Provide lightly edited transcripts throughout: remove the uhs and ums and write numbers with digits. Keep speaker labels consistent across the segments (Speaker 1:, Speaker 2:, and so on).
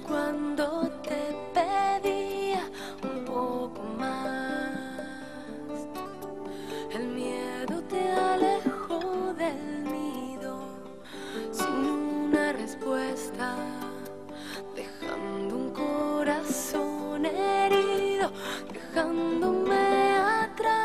Speaker 1: cuando te pedía un poco más. El miedo te alejó del nido sin una respuesta, dejando un corazón herido, dejándome atrás.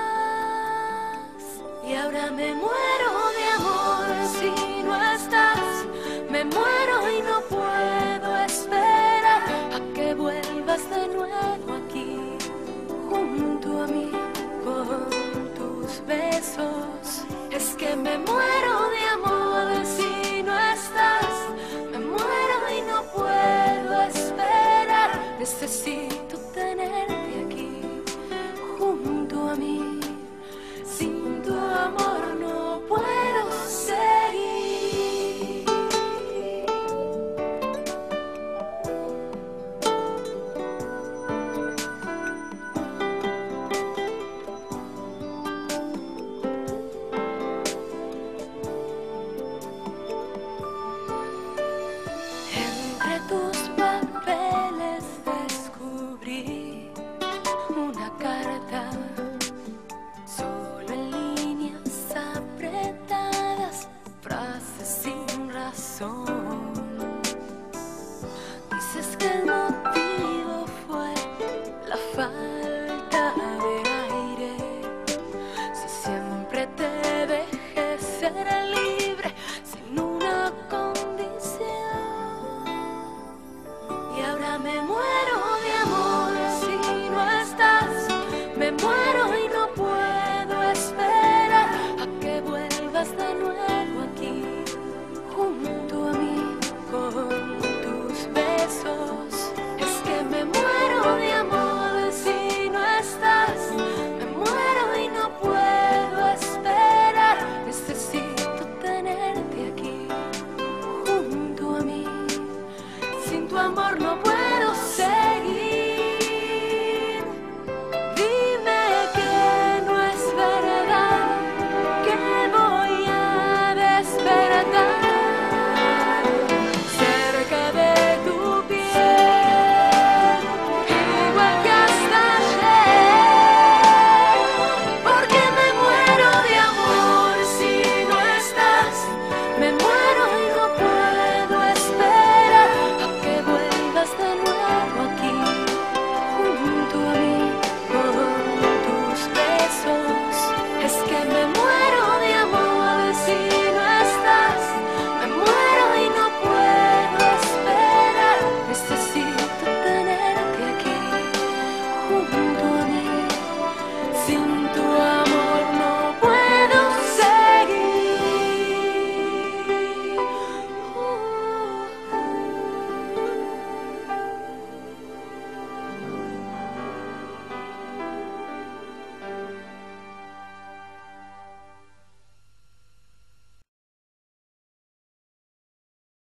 Speaker 1: Y ahora me muero de amor si no estás, me muero y no puedo esperar a que vuelvas de nuevo aquí junto a mí con tus besos. Es que me muero de amor si no estás, me muero y no puedo esperar. Necesito tenerte aquí junto a mí. Sin tu amor no puedo seguir. Entre tus papeles descubrí una carta, solo en líneas apretadas, frases sin razón. Dices que el motivo fue la falta